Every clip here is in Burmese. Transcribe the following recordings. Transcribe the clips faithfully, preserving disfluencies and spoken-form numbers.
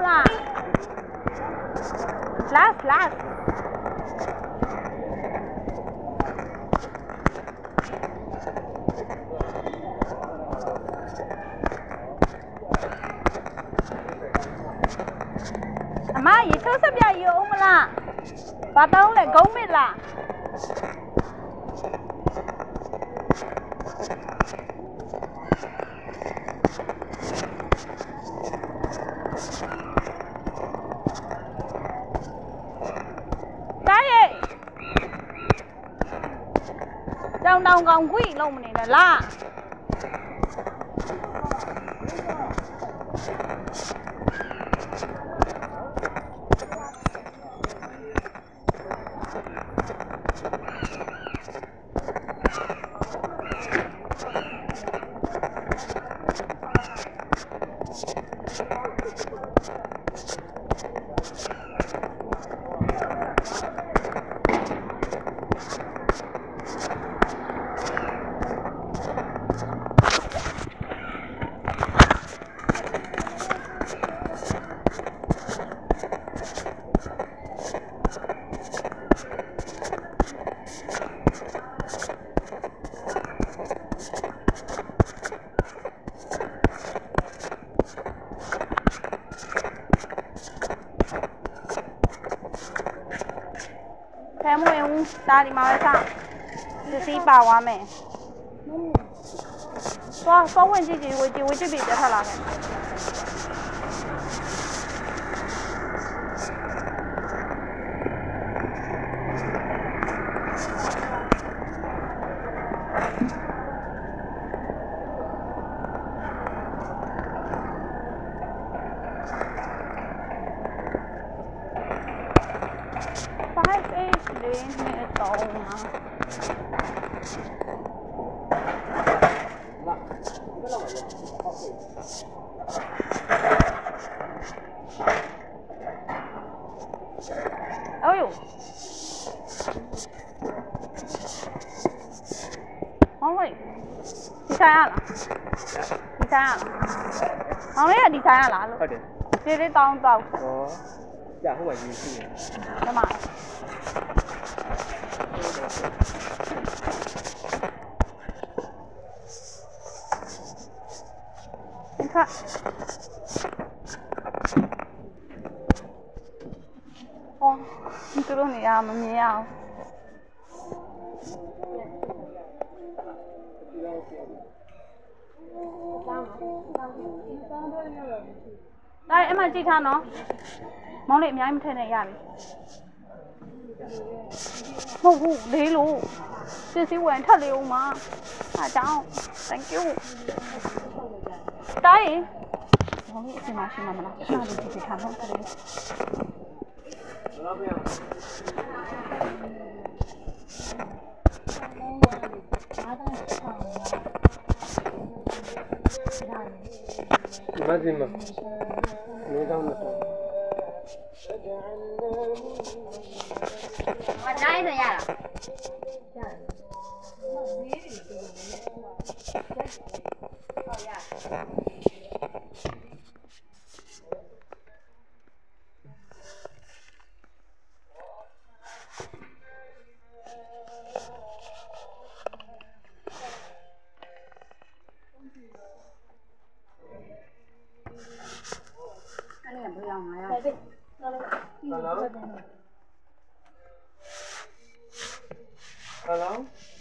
啦 ？Flash flash。阿媽，熱抽濕又要唔啦？把刀嚟講咩啦？Trong đầu còn quý luôn này là la. Em mua em ta đi mau sao? Thì xí bảo quá mẹ. Có có quên gì gì quên gì quên gì bị cho thằng làm. Ôi dồi. Ôi. Đi xa hả? Đi xa hả? Không biết là đi xa hả luôn. Đi đi tao tao. Có. Dạ không phải gì gì. Đâu mà. Đi khác. Ồ, cái đồ này à mà mía à. Đây em ăn chi than nó. Món này em thế này à. Mù hù đi luôn. Chị xíu quen thật liều mà. À cháu. Thank you. Đây. Không nghĩ gì mà xin mà mà nào. Nào đi chị than không thật đi. Mazima. Ini dah nak. Macam itu ya. Hello. Hello.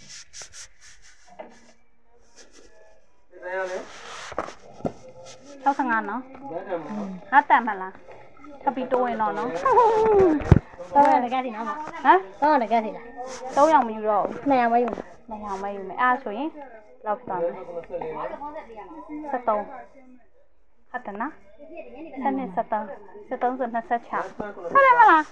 Sao sang ăn nó? Hát tạm hả là? Sao bị trôi nó nó? Tao là cái gì nó mà? Hả? Tao là cái gì là? Tao yang mày rồi. Mày mày dùng. Mày yang mày mày à suy. Lâu tầm. Sao tao? Hát tận á? Sao nên sao tao? Sao tao dần nó sao chả? Sao đây mà là?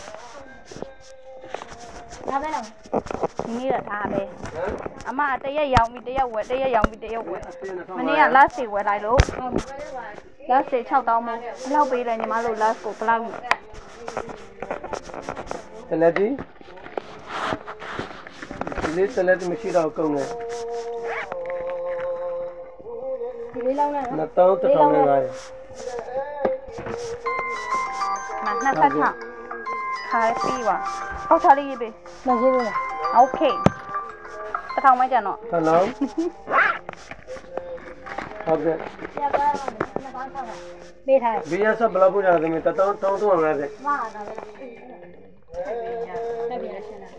Tao biết đâu. Ini là thà bê. Ama tay ya yang mi tay ya quẹt tay ya yang mi tay ya quẹt. Mình này lát xì quẹt lại luôn. Lát xì chào tao mua. Lâu bì rồi nhưng mà luôn lát của bao. Saladi. Ini saladi mesti dah kau ni. Đi lâu này. Nak tahu tu tahu ni. မှာနှစ်ဆက်ချခါပြီးပါအောက်ချလေးရေးပေးမရေးလို့လားโอเคတစ်ထောင်မိုက်ကြတော့ဟယ်လိုဟုတ်ကဲ့ပြပါတော့နှစ်ပေါင်းဆောက်တာပေးထားတယ်ဘီယာဆော့ဘလောက်ပို့ကြတယ်မင်းတတောင်းတောင်းတော့မှာပဲမှားတာပဲတက်ပြရရှင်းလာဟ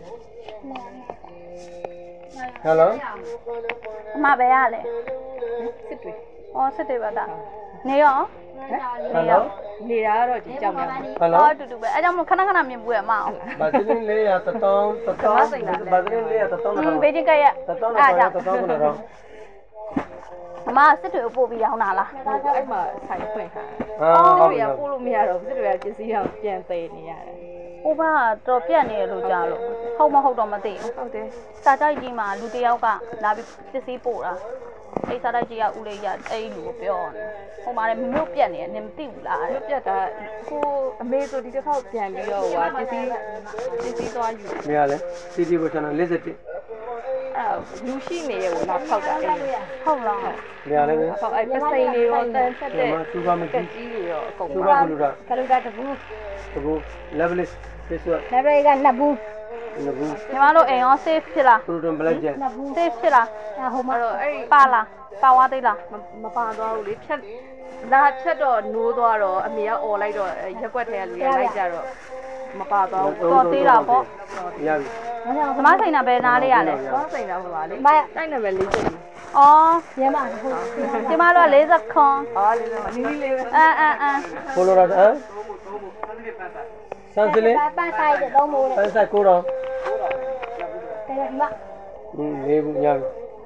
ယ်လိုအမပဲရလဲစစ်တွေဩစစ်တွေပါတာနေရောဟယ်လိုနေတာကတော့ဒီကြောင်များဟယ်လိုအော်တူတူပဲအဲကြောင့်မခဏခဏမြင်ဘူးရမအောင်ဘာသင်းလေးရတတောင်းတတောင်းဘာသင်းလေးရတတောင်းอืတော့มဘေးချင်းကက်ရတတောင်းတော့တတောင်းကတော့အမစစ်တွေပို့ပြီးရောင်းတာလားအဲ့မှာဆိုင်ဖွင့်ထားဟာစစ်ဟုတ်တွေပြီကပို့လို့မရတော့စစ်တွေကပစ္စည်းအောင်ပြန်သေးနေရတယ်ဟိုဘကတော့ပြက်နေရလို့ကြားလို့ဟုတ်မဟုတ်တော့မသိဘူးဟုတ်တယ်စာကြိုက်ကြီးမှာလူတယောက်ကလာပြီးပစ္စည်းပို့တာအဲ့စာကြိုက်ကြီးကဦးလေးရအဲ့လူကိုပြောတယ်ဟိုမှာလည်းမြို့ပြက်နေတယ်နင်မသိဘူးလားပြက်တာကိုအမေဆိုဒီတစ်ခေါက်ပြန်ပြီးတော့ဟိုပစ္စည်းပစ္စည်းသွားယူမရလဲစီတီကိုကျွန်တော်လေးစက်တစ်အဲ့လူရှိနေရကိုလာဖောက်တာအဲ့ဟုတ်လားမရလဲပဲဖောက်အဲ့ပစိန်တွေရောတန်ဆက်တဲ့စူပါမကကြီးကြီးတွေရောအကုန်စူပါပါဘလူရာခလုတာတဘူးတကူ levelist ဖေးဆွတ်လက်တွေကနှစ်ဘူးနဘူးညီမတို့အိမ်ရော safe ဖြစ်လားပရိုတွန်ဘလက်ဂျက်နှစ်ဘူး safe ဖြစ်လားဟိုမှာအဲ့တော့အဲ့ပါလားပါသွားသေးလားမပါသွားဘူးလေဖြတ်လာဖြတ်တော့နိုးသွားတော့အမေကអော်လိုက်တော့ရက်ွက်ထဲကလူရလိုက်ကြတော့မပါသွားဘူးတော်သေးတာပေါ့ရပြီဘာကြောင့်ညီမဆိုင်တာပဲနားလေးရလဲဘာဆိုင်တာမပါလေမတိုက်နေပဲလေးချက်ကြီးအော်ရမဟုတ်ညီမတို့က၄၀ခွန်အော်လေးလေးနီးနီးလေးပဲအမ်အမ်အမ်ပိုလိုရာဟမ်ဆန်စလေးပန်းဆိုင်တဲ့သုံးမိုးပန်းဆိုင်ကိုတော့တဲ့မอืมနေဘူးရပြီ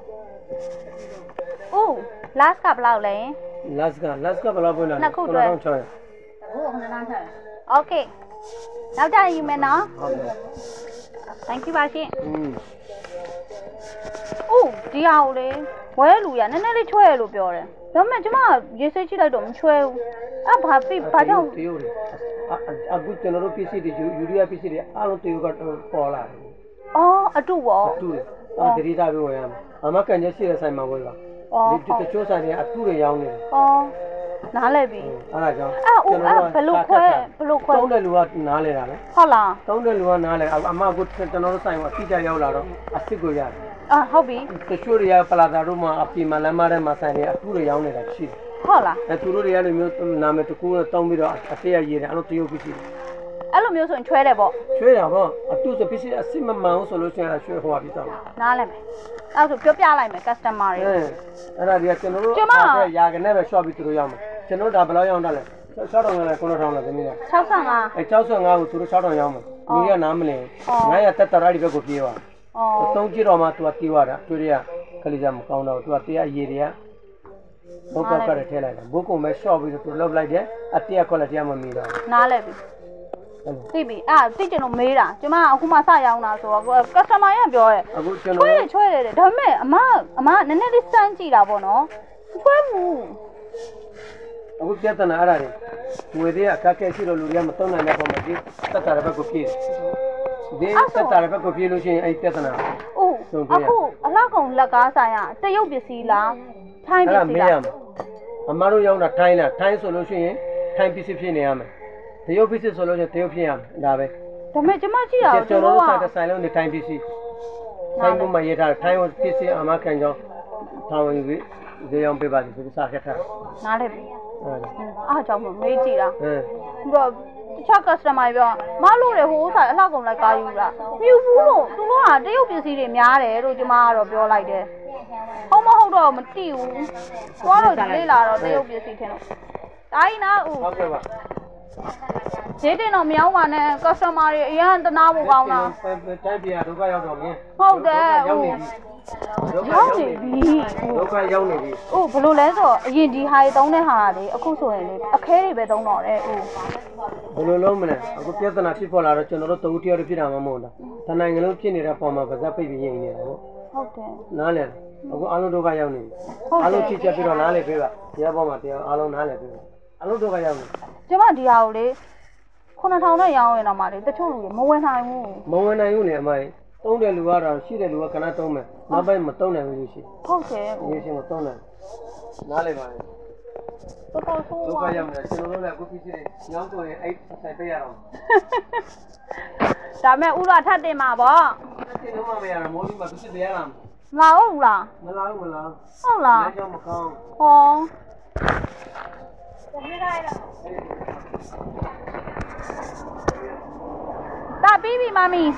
ဦး last ကဘယ်လောက်လဲ last က last ကဘယ်လောက်ပွင့်လာနှစ်ခုတွဲ 9600 ဟိုခဏလားဆက် okay နောက်ကြရင်ယူမယ်နော်ဟုတ်တယ် thank you ပါရှင်อืมဦးဒီဟာကိုလေဝဲလူရနည်းနည်းလေးချွဲရလို့ပြောတယ်ဒါပေမဲ့ကျမရေစိတ်ကြည့်လိုက်တော့မချွဲဘူးအဲ့ဘာဖြစ်ဘာကြောင့်တရုတ်တွေအခုကျွန်တော်တို့ ပစ္စည်းတွေယူရီးယားပစ္စည်းတွေအားလုံးတရုတ်ကပေါ်လာတယ်အော်အတူပေါ့အတူတယ်အဲတတိတာပြောရမယ်အမကန်ချက်ရှိတဲ့ဆိုင်မှာဝယ်ပါအော်ဒီတချို့ဆိုင်တွေအတူတွေရောင်းနေတယ်အော်နားလဲပြီအဲ့ဒါကြောင့်အဲ့ဦးအဲ့ဘယ်လိုခွဲဘယ်လိုခွဲတုံးတဲ့လူကနားလဲတာလေဟုတ်လားတုံးတဲ့လူကနားလဲအမကကျွန်တော်တို့ဆိုင်မှာတိကျရောက်လာတော့အစ်စ်ကိုရတယ်အာဟုတ်ပြီတချို့တွေကပလာတာတို့မှာအပြင်မှာလမ်းမထဲမှာဆိုင်တွေအတူတွေရောင်းနေတာရှိတယ်ဟုတ်လားအဲသူတို့တွေကလည်းမျိုးနာမည်တစ်ခုနဲ့တောင်းပြီးတော့အသေးရရေးတယ်အဲ့လိုတရုတ်ပစ္စည်းအဲ့လိုမျိုးဆိုရင်ချွဲတယ်ပေါ့ချွေးတာပေါ့အတူစပစ္စည်းအစ်စ်မမှန်ဘူးဆိုလို့ရှိရင်ချွေးဟိုပါပြီးတော့နားလဲမယ်အဲ့ဆိုပြောပြလိုက်မယ် customer တွေအဲအဲ့ဒါတွေကကျွန်တော်တို့အဲ့ရာကနေပဲ shop ပြီးသူတို့ရောက်မှာကျွန်တော်တို့ဒါဘယ်လောက်ရောက်တာလဲ၆ထောင်နဲ့၉ထောင်လားသမီးလား၆၅အဲ၆၅ကိုသူတို့၆ထောင်ရောက်မှာမိကနားမလဲငါရတက်တရာဒီဘက်ကိုပြေးသွားအော်သုံးကြည့်တော့မှ तू တီးသွားတာသူတွေကခလီစားမကောင်းတော့ तू တရားရည်တွေကဘုတ်ကောက်ကလည်းထဲလိုက်တာဘုတ်ကုံပဲ shop ပြီးတော့သူလှုပ်လိုက်တယ်အတရ quality မမီတော့နားလဲပြီသိပြီအဲ့သိကျင်လို့မေးတာကျမအခုမှစရောင်းတာဆိုတော့ customer ရပြောရဲအခုကျွန်ချွဲတော်တယ်ချွဲတယ်ဒါပေမဲ့အမအမနည်းနည်းလေးစမ်းကြည့်တာပေါ့နော်ချွဲဘူးအခုပြဿနာအဲ့ဒါတွေငွေတွေအခက်ခဲရှိလို့လူတွေကမတုံးနိုင်တဲ့ပုံမှာဒီတက်တာဘက်ကိုပြေးဒီတက်တာဘက်ကိုပြေးလို့ရှိရင်အဲ့ပြဿနာအိုးအခုအလောက်ကောင်လက်ကားဆိုင်ရတရုတ်ပစ္စည်းလားထိုင်းပအဲ့ဒါစ္စမေးည်းရလားမှာအမတို့ရောက်တာထိုင်းလားထိုင်းဆိုလို့ရှိရင်ထိုင်းပစ္စည်းဖြစ်နေရမယ်တရုတ်ပစ္စည်းဆိုလို့ရှိရင်တရုတ်ဖြစ်ရမယ်ဒါပဲဒါပေမဲ့ကျမကြည့်ရအောင်ကျွန်တော်တို့ဆိုင်တဲ့ဆိုင်လုံးနေထိုင်းပစ္စည်းဆိုင်ကမှရေးထားထိုင်းပစ္စည်းအမခံကြောင်းထောင်းဝင်ပြီးဇေယျအောင်ပေးပါလိမ့်ဆိုပြီးစာခက်ထားနားလဲပြီဟုတ်တယ်အားကြောင့်မမေးကြည့်တာဟမ်ပြီးတော့တခြား customer ပြောမလို့လေဟိုဆိုင်အလောက်ကောင်လိုက်ကားယူလားမြူဘူးလို့သူတို့ကတရုတ်ပစ္စည်းတွေများတယ်လို့ကျမကတော့ပြောလိုက်တယ်ဟုတ်မဟုတ်တော့မသိဘူးသွားတော့လေးလာတော့တရုတ်ပစ္စည်းထင်လို့တာကြီးနာဦးဟုတ်ကဲ့ပါဈေးတင်တော့မရောက်ပါနဲ့ customer တွေအရင်တနာဖို့ကောင်းတာတိုင်းပြည်ဒုက္ခရောက်တော့မင်းဟုတ်တယ်ရောက်နေပြီဒုက္ခရောက်ရောက်နေနေပြီပြီဒုက္ခရောက်နေပြီ။အိုးဘလို့လဲဆိုတော့အရင်ဒီဟာတွေသုံးတဲ့ဟာလေအခုဆိုရင်လေအခဲတွေပဲသုံးတော့တယ်အိုးဘယ်လိုလုံးမလဲအခုပြဿနာဖြစ်ပေါ်လာတော့ကျွန်တော်တို့တဝူတယောက်ဖြစ်တာမှမဟုတ်လားတနိုင်ငံလုံးဖြစ်နေတဲ့ပုံမှာပါဇက်ပိတ်ပြီးရင်နေတယ်ပေါ့ဟုတ်တယ်နားလဲအခုအားလုံးဒုက္ခရောက်နေပြီဟုတ်တယ်အားလုံးချစ်ချက်ပြီးတော့နားလဲပေးပါတရားပေါ်မှာတရားအားလုံးနားလဲပေးပါအားလုံးဒုက္ခရောက်နေကျမဒီဟာကိုလေခုနှစ်ထောင်နဲ့ရောင်းရင်တော့မှလေတချို့လူတွေမဝင်နိုင်ဘူးမဝင်နိုင်ဘူးလေအမကြီးတုံးတဲ့လူကတော့ရှိတဲ့လူကခဏတုံးမယ်နောက်ပိုင်းမတုံးနိုင်ဘူးလို့ရှိဟုတ်တယ်အိုးရေရှင်မတုံးနိုင်နားလဲပါလေတော်တော်ဆိုးဒုက္ခသွားရောက်နေတာကျွန်တော်တို့လည်းအခုဖြစ်ဖြစ်ညောင်းကိုရင်အဲ့ဆိုင်ပေးရအောင်ဒါမဲ့ဥလာထပ်တင်မှာပေါ့တင်တော့မရတာမိုးလေးမှာဖြစ်ပြရလားငါဟုတ်လားမလားမလားဟုတ်လားလမ်းကြောင်းမကောင်းဟောတာပြီးပြီမမီ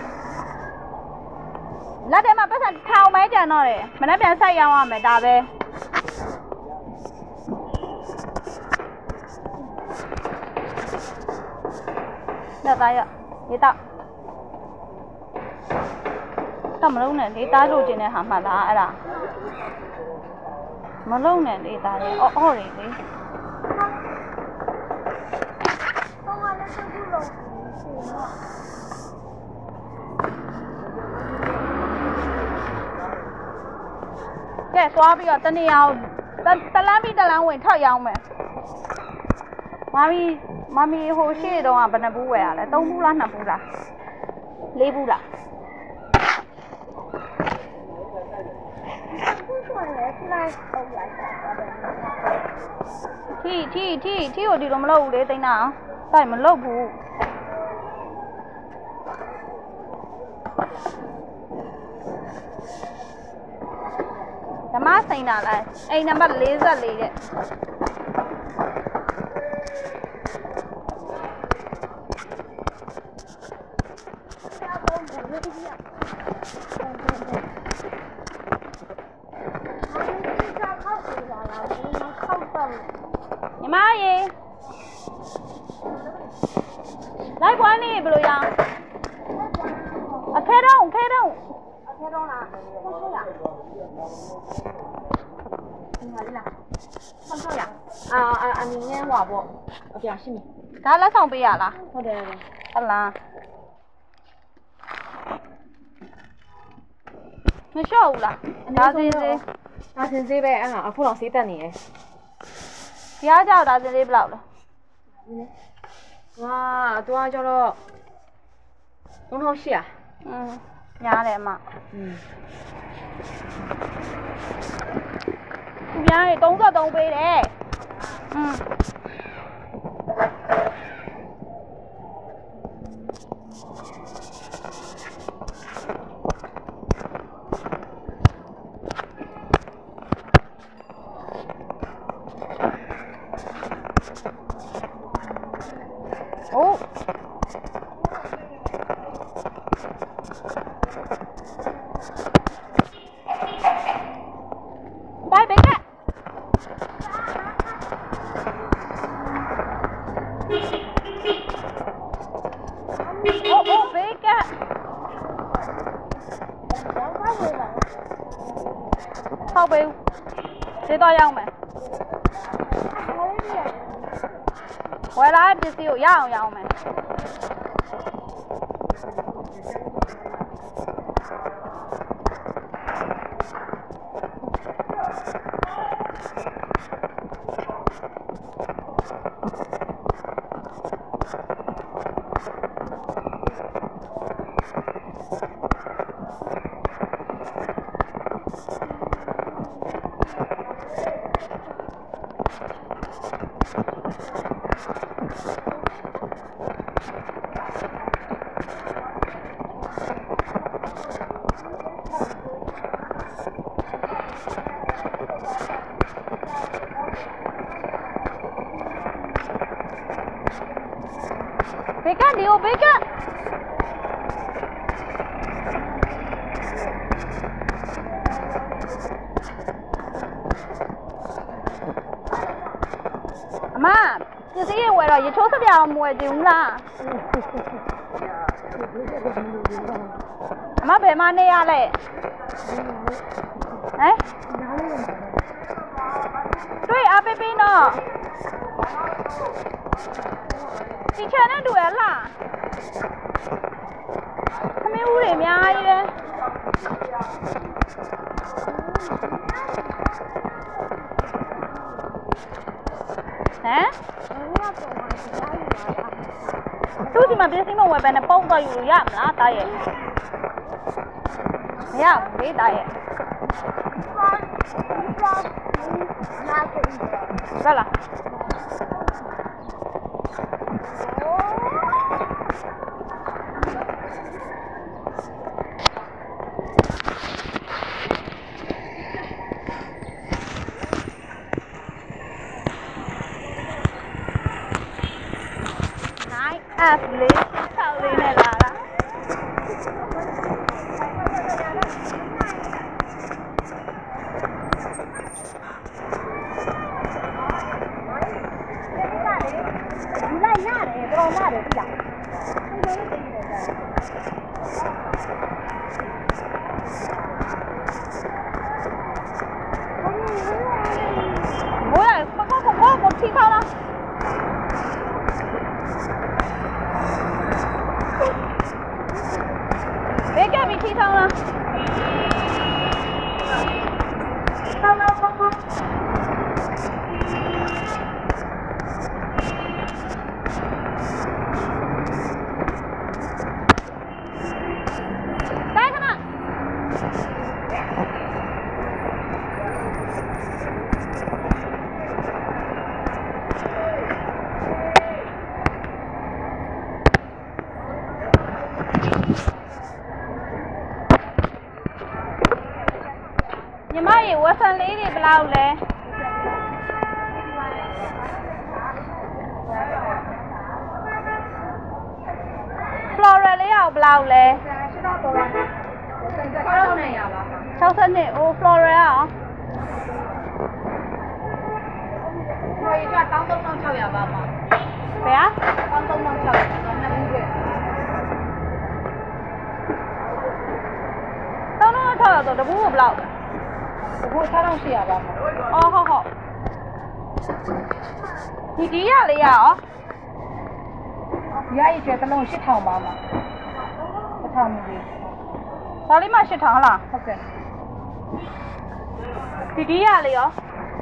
လက်ထဲမှာပတ်စံထောင်မဲကြံတော့တယ်မနေ့ပြန်ဆက်ရောင်းရမယ်ဒါပဲလက်သားရဒီတော့တော့မလုံးနဲ့လေးသားလိုချင်တဲ့ဟာမှတ်လားအဲ့ဒါမလုံးနဲ့လေးသားလေးအော်အော်လေးလေးကဲသွားပြီးတော့တနေ့အောင်တလန်းပြီးတလန်းဝင်ထောက်ရောင်းမယ်မမီမမီဟိုရှေ့တော့ကဘယ်နှဘူးဝယ်ရလဲသုံးဘူးလားနှစ်ဘူးလားလေးဘူးလားထီထီထီထီကိုဒီလိုမလုပ်ဘူးလေတိန်းနာတိုက်မလုပ်ဘူးဓမ္မစိန်တာလားအိမ်နံပါတ်၄၄တဲ့ညီမရေလိုက်ခွာနေဘယ်လိုရအောင်အခဲတော့အခဲတော့အခဲတော့လားဟုတ်ဟုတ်လားဒီမှာလားဟုတ်ဟုတ်လားအာအမြင်နဲ့ဟွာပေါ့အပြရှင်းပြီဒါလက်ဆောင်ပေးရလားဟုတ်တယ်ဟုတ်လားမလျှော့ဘူးလားဒါစင်းစေးဒါစင်းစေးပဲအဲ့ဟာအခုတော့စေးတက်နေရယ်ဒီအားကြောက်ဒါစင်းစေးဘယ်လောက်လဲဟာတော့ကျတော့သုံးထောင်ရှစ်อ่ะอืมညားတယ်အမอืมညားရေသုံးสิบสองပေးတယ်อืมโอ้ได้เบกะโอ้โอ้เบกะเข้าไปเดี๋ยวต่อยังไหมဝယ်လာပစ္စည်းကိုရအောင်ရအောင်မယ်เบกะดิโอเบกะအမပစ္စည်းတွေဝယ်တော့ရေချိုးစပြအောင်မဝယ်ကြဘူးလားအမဘယ်မှာနေရလဲဟမ်တွေ့အပေးပေးနော်ဒီချန်နဲ့တူရလားသမီးဦးတွေအများကြီးပဲဟမ်သူဒီမှာပစ္စည်းမဝယ်ဘဲနဲ့ပုံတော့ယူလို့ရမလားတားရဲ့မရဘူးလေတားရဲ့咋了？来，二十零，超零的啦啦。别给你踢上了。来，他们。ညီမရေဝက်ဆန်လေးတွေဘယ်လောက်လဲ floral လေးရောဘယ်လောက်လဲ၆၀နှစ်အိုး floral ရောဘယ်ကတောင်းသုံးထောင်၆ရာပါမှာဘယ်อ่ะတောင်းသုံးထောင်၆ရာနှစ်ဦးပဲတောင်းသုံးထောင်၆ရာဆိုတပူးကိုဘယ်လောက်အခု၆ထောင်၈ရာပါမှာအော်ဟုတ်ဟုတ်ဒီဒီရလေးရရောဒီရရကျွဲတစ်လုံး၈ထောင်ပါမှာတစ်ထောင်မကြီးဒါလေးမှ၈ထောင်ဟုတ်လားဟုတ်ကဲ့ဒီဒီရလေးရော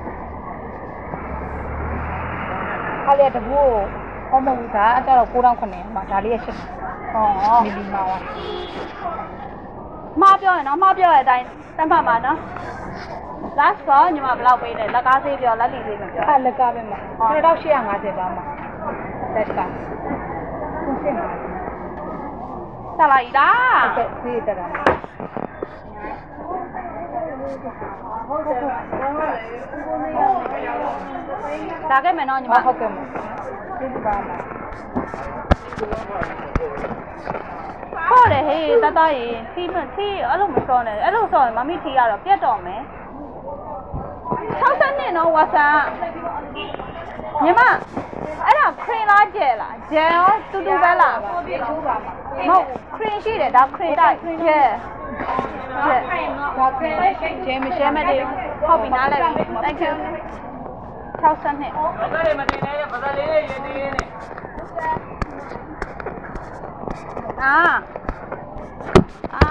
ခါလေးတပူးကိုဟောမဟုတ်ဒါအဲ့တော့၉ထောင်ခုနှစ်မှာဒါလေးရ၈ထောင်ဟောမီလီမှာပါမှားပြောရင်နော်မှားပြောတဲ့အတိုင်းတတ်မှတ်ပါနော်last တော့ညီမဘယ်လောက်ပေးလဲလက်ကားသေးပြောလက်လီသေးမပြောအဲ့လက်ကားပဲမှာ၇တောင်၈၅၀ပါမှာလက်ကဟုတ်ရှင်းပါတက်လာ ਈ လားဟုတ်ကဲ့ဒီတက်တာဒါခဲ့မယ်နော်ညီမဟုတ်ကဲ့မှာကျေးဇူးပါမှာဟုတ်တယ်ဟေးတတရေခီးမခီးအဲ့လိုမစောနဲ့အဲ့လိုစောရင်မမီထီရတော့ပြတ်တော့မယ်၆၀နှစ်နော်ဝါဆန်ညီမအဲ့ဒါခရင်လားကျဲလားကျဲရောတူတူပဲလားမဟုတ်ခရင်ရှိတယ်ဒါခရင်တိုက်ကျဲကျဲဒါခရင်ကျဲမရှဲမတည်းဟုတ်ပြီနားလိုက်ပြီ thank you ၆၀နှစ်ဘာသာလေးမတင်နဲ့ဘာသာလေးရေးနေနေအာအာ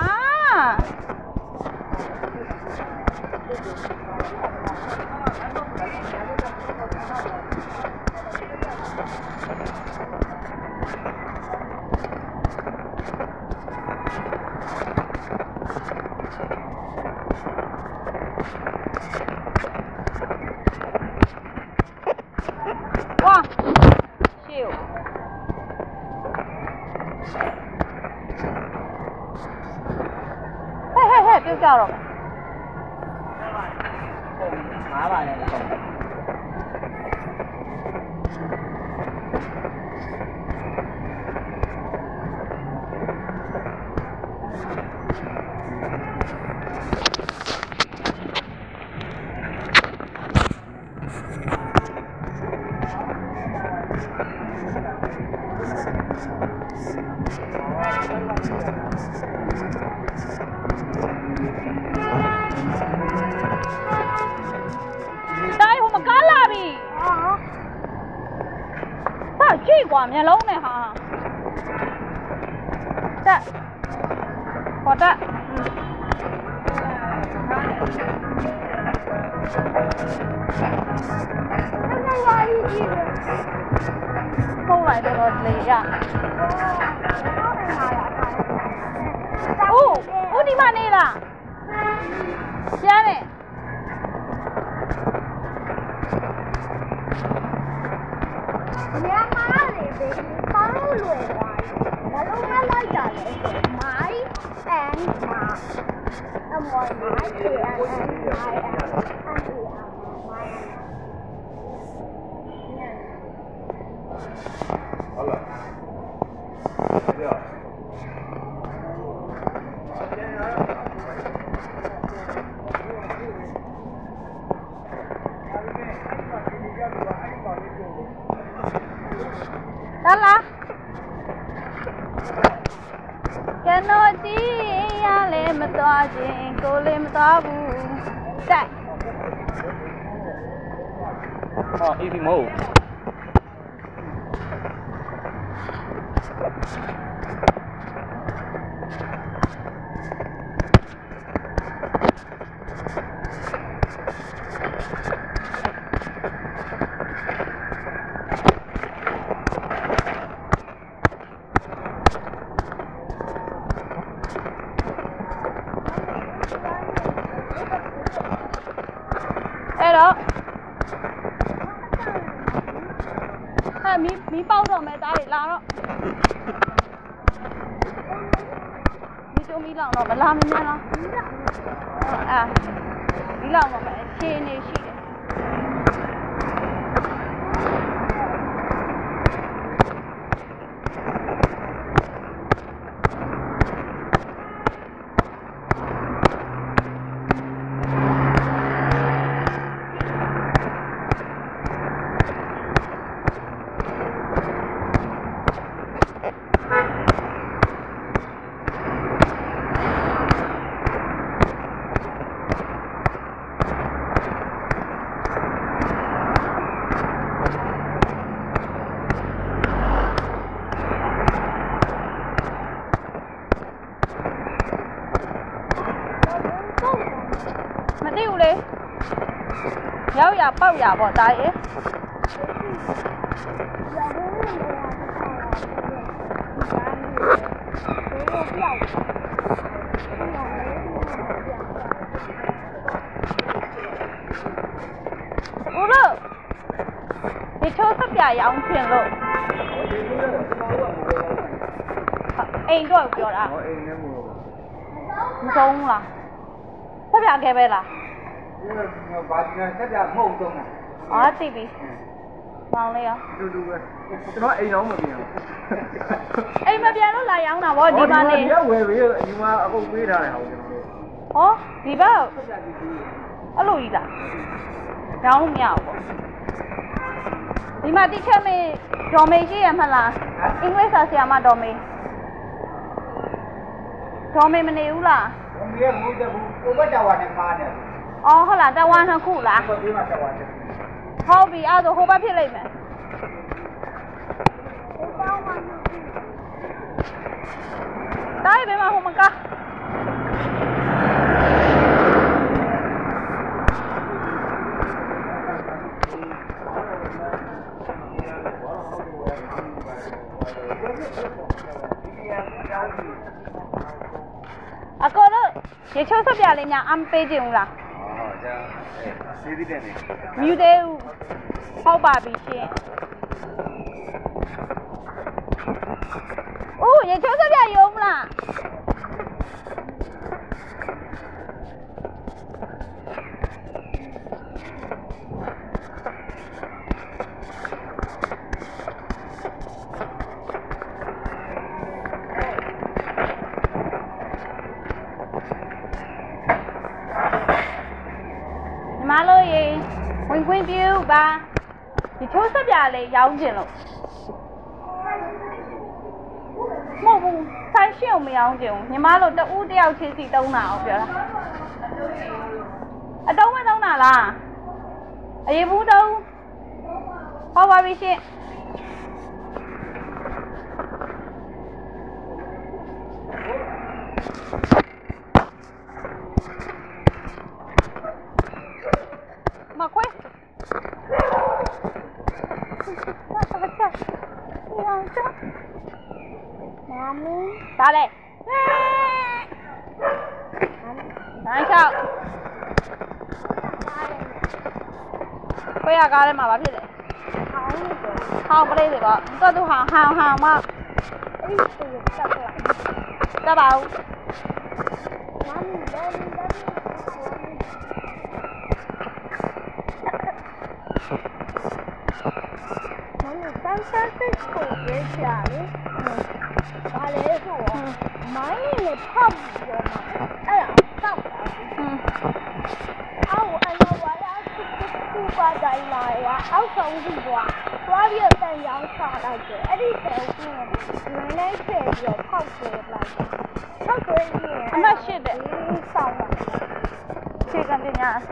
哇秀嘿嘿嘿ပြုတ်ကြတော့မှားပါလေကြည့်ကွာမျက်လုံးနဲ့ဟာတက်ခေါ်တက်ပုံလိုက်တော့လေရအိုးဦးဒီမနေလားကျန်းတယ်ပေါင်းလို့လွယ်သွားတယ်မလုံးမလိုက်တာလေဆိုမိုင်း and မာအမော်မိုင်း and မိုင်း and 好了，对啊。 得啦，跟我记呀嘞么多钱，够嘞么多不？在。 啊，一瓶毛。 အဲ့တော့အဲ့မီးမီးပေါက်တော့မယ်တားတွေလာတော့မီးချိုးမီးလောင်တော့မလာမမြန်လားအာမီးလောင်တော့မယ်ရှင်းနေရှိတယ်မသိဘူးလေရောက်ရပေါက်ရပေါ့ဒါရေဦးလို့ဒီချိုးစပြရောင်းချင်လို့အိမ်တော့ပြောတာအိမ်နဲ့မဟုတ်မဆုံးလားစပြခဲ့ပဲလားဘာဒီကဆက်ပြမဟုတ်တော့ဘူး။အာသိပြီ။မောင်လေးရောတူတူပဲကျွန်တော်အိမ်အောင်မပြန်ဘူး။အိမ်မပြန်လို့လာရောင်းတာဗောဒီမှာနေ။ဒီကဝယ်ပြီးဒီမှာအကုန်ပေးထားတယ်ဟောကျွန်တော်တို့။ဟောဒီဘက်အဲ့လိုကြီးလား။ရောင်းလို့မရဘူးဗော။ဒီမှာတိချက်မေဒေါ်မေရှိရမလား။အင်္ဂလိပ်စာဆရာမဒေါ်မေ။ဒေါ်မေမနေဘူးလား။ဒေါ်မေကမဟုတ်ဘူး။ကိုဘတ်တာဝါနဲ့မားတယ်။အော်ဟုတ်လားတဝမ်းနှစ်ခုလား။ကိုဒီမှာတဝါတယ်။ဟုတ်ပြီအဲ့ဒါဟိုဘက်ဖြစ်လိုက်မယ်။တိုင်းပဲမဟိုမကားအကောလို့ရေချိုးစပြလေးများအမ်ပေးကြည့်ဦးလားဟုတ်ကြစေးသေးတယ်နေမြူသေးဦးဟုတ်ပါပြီရှင်အိုးရေချိုးစပြရုံမလားမလို့ရေဝင်ခွင့်ပြုပါဒီချိုးစပြလေးရောင်းကျင်လို့မဟုတ်ဘူးဆိုင်ရှင်းကိုမရောင်းကျင်ဘူးညီမတို့တဦးတယောက်ချင်းစီတုံးတာအောင်ပြောတာအတုံးမတုံးတာလားအရေးဘူးတုံးဟောပါပြီရှင်မခွေးဒါလေနိုင်ချောက်ခွေးရကားထဲမှာဘာဖြစ်လဲ好不累的吧？这都好好好嘛。这包。 三三四口别起来了，嗯，完了以后啊，买你的泡芙嘛，哎呀，泡芙，嗯，啊我按照我要去去挂在来呀，啊手机挂，挂了等阳下来的，哎你手机呢，奶奶车有泡芙来的，泡芙呢， 那是的， 你上了， 这个这样。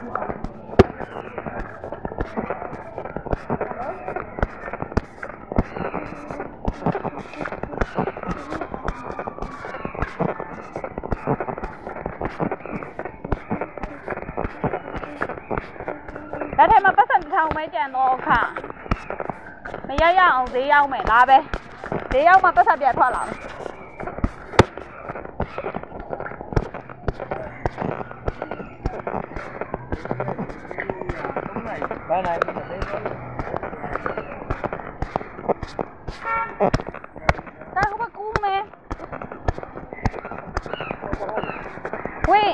แล้วเธอมาประสันทางไม่แจนโอค่ะไม่ย่าย่าเอาเสียเอาไม่ลาไปเสียเอามาประสันเบียดพอหลังบ้านไหนได้เขาไปกู้ไหมเว้ย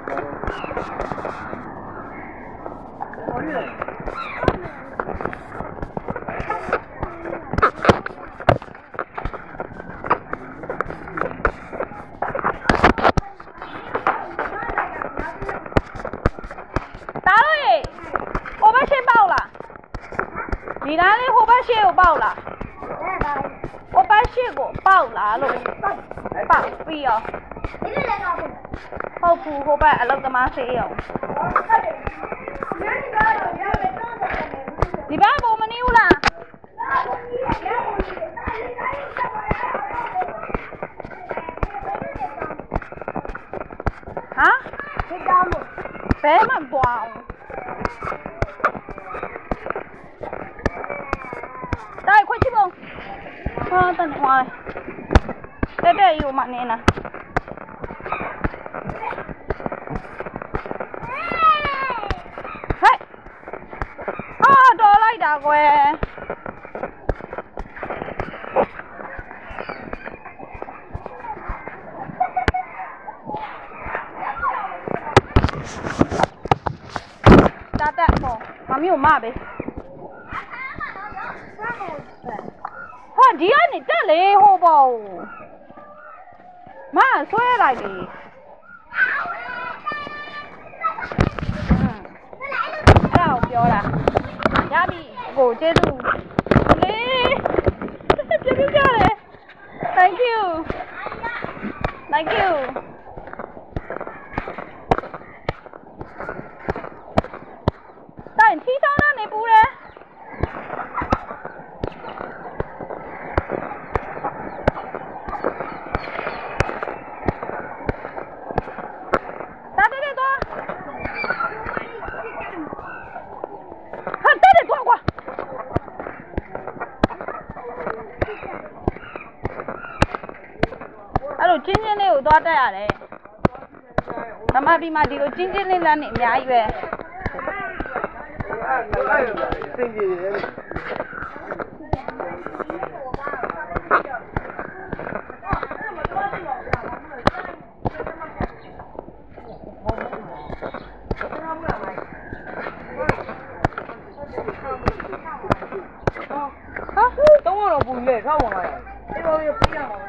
你哪里火把蟹有爆了？我把蟹给爆了咯，爆飞哦！好苦火把阿老个妈蟹哦！你爸爸没有啦？啊？别么多。đây quay chip không? À, tận ngoài. Đây đây yêu mặt này nè. Hey. À, đó lại đã quay. Đã đã bỏ. Mà miêu mà bê. Đi ăn ít lên hồ bầu, mà xoay lại đi. Nào biểu là, nhà bị gỗ chế đủ. Đi, chưa biết chưa đấy. Thank you, thank you. Tại thi sao đó này bù đấy. Chính chính này ở đây à đấy, mà đi mà đi rồi chính chính này là nị nhà ấy về. Hả? Đúng rồi, bùi lệ sao mà này? Cái bao nhiêu tiền?